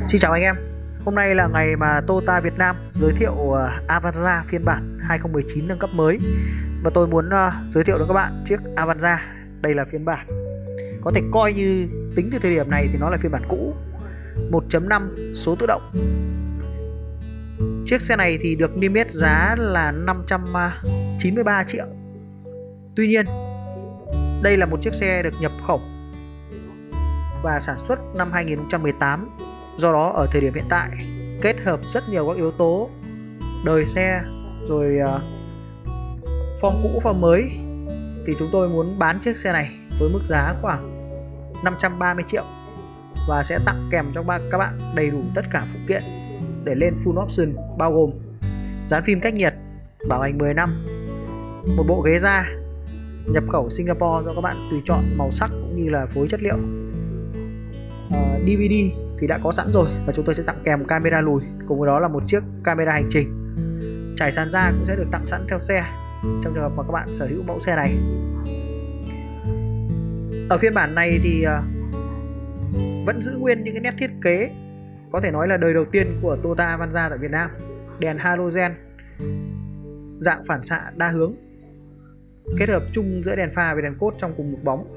Xin chào anh em. Hôm nay là ngày mà Toyota Việt Nam giới thiệu Avanza phiên bản 2019 nâng cấp mới. Và tôi muốn giới thiệu đến các bạn chiếc Avanza. Đây là phiên bản có thể coi như tính từ thời điểm này thì nó là phiên bản cũ, 1.5 số tự động. Chiếc xe này thì được niêm yết giá là 593 triệu. Tuy nhiên, đây là một chiếc xe được nhập khẩu và sản xuất năm 2018. Do đó ở thời điểm hiện tại, kết hợp rất nhiều các yếu tố đời xe rồi form cũ form mới, thì chúng tôi muốn bán chiếc xe này với mức giá khoảng 530 triệu và sẽ tặng kèm cho các bạn đầy đủ tất cả phụ kiện để lên full option, bao gồm dán phim cách nhiệt, bảo hành 10 năm, một bộ ghế da nhập khẩu Singapore do các bạn tùy chọn màu sắc cũng như là phối chất liệu. DVD thì đã có sẵn rồi và chúng tôi sẽ tặng kèm camera lùi, cùng với đó là một chiếc camera hành trình. Trải sàn da cũng sẽ được tặng sẵn theo xe trong trường hợp mà các bạn sở hữu mẫu xe này. Ở phiên bản này thì vẫn giữ nguyên những cái nét thiết kế có thể nói là đời đầu tiên của Toyota Avanza tại Việt Nam. Đèn halogen dạng phản xạ đa hướng, kết hợp chung giữa đèn pha và đèn cốt trong cùng một bóng.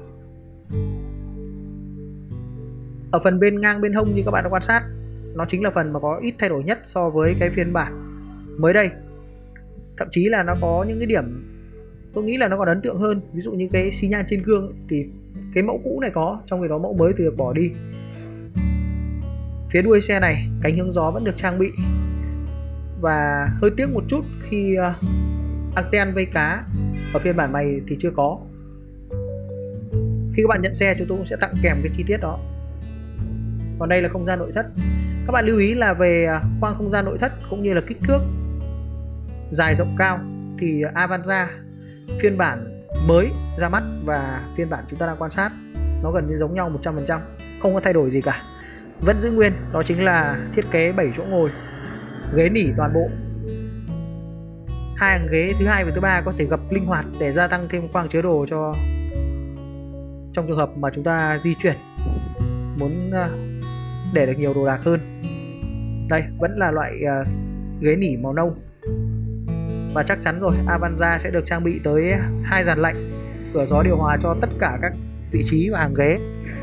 Ở phần bên ngang bên hông như các bạn đã quan sát, nó chính là phần mà có ít thay đổi nhất so với cái phiên bản mới đây. Thậm chí là nó có những cái điểm tôi nghĩ là nó còn ấn tượng hơn. Ví dụ như cái xi nhan trên gương thì cái mẫu cũ này có, trong khi đó mẫu mới thì được bỏ đi. Phía đuôi xe này, cánh hướng gió vẫn được trang bị. Và hơi tiếc một chút khi anten vây cá ở phiên bản này thì chưa có. Khi các bạn nhận xe, chúng tôi cũng sẽ tặng kèm cái chi tiết đó. Còn đây là không gian nội thất. Các bạn lưu ý là về khoang không gian nội thất cũng như là kích thước dài rộng cao thì Avanza phiên bản mới ra mắt và phiên bản chúng ta đang quan sát nó gần như giống nhau 100%, không có thay đổi gì cả. Vẫn giữ nguyên, đó chính là thiết kế 7 chỗ ngồi, ghế nỉ toàn bộ. Hai hàng ghế thứ hai và thứ ba có thể gập linh hoạt để gia tăng thêm khoang chứa đồ cho trong trường hợp mà chúng ta di chuyển muốn để được nhiều đồ đạc hơn. Đây vẫn là loại ghế nỉ màu nâu. Và chắc chắn rồi, Avanza sẽ được trang bị tới 2 dàn lạnh, cửa gió điều hòa cho tất cả các vị trí và hàng ghế.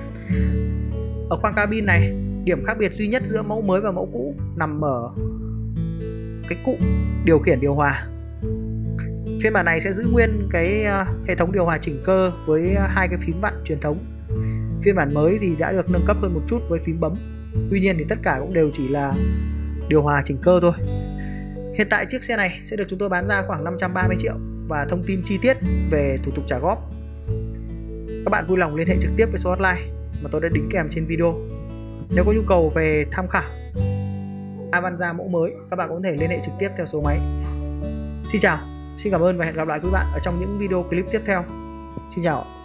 Ở khoang cabin này, điểm khác biệt duy nhất giữa mẫu mới và mẫu cũ nằm ở cái cụm điều khiển điều hòa. Phiên bản này sẽ giữ nguyên cái hệ thống điều hòa chỉnh cơ với 2 cái phím vặn truyền thống. Phiên bản mới thì đã được nâng cấp hơn một chút với phím bấm. Tuy nhiên thì tất cả cũng đều chỉ là điều hòa chỉnh cơ thôi. Hiện tại chiếc xe này sẽ được chúng tôi bán ra khoảng 530 triệu. Và thông tin chi tiết về thủ tục trả góp, các bạn vui lòng liên hệ trực tiếp với số hotline mà tôi đã đính kèm trên video. Nếu có nhu cầu về tham khảo Avanza mẫu mới, các bạn cũng có thể liên hệ trực tiếp theo số máy. Xin chào, xin cảm ơn và hẹn gặp lại quý bạn ở trong những video clip tiếp theo. Xin chào.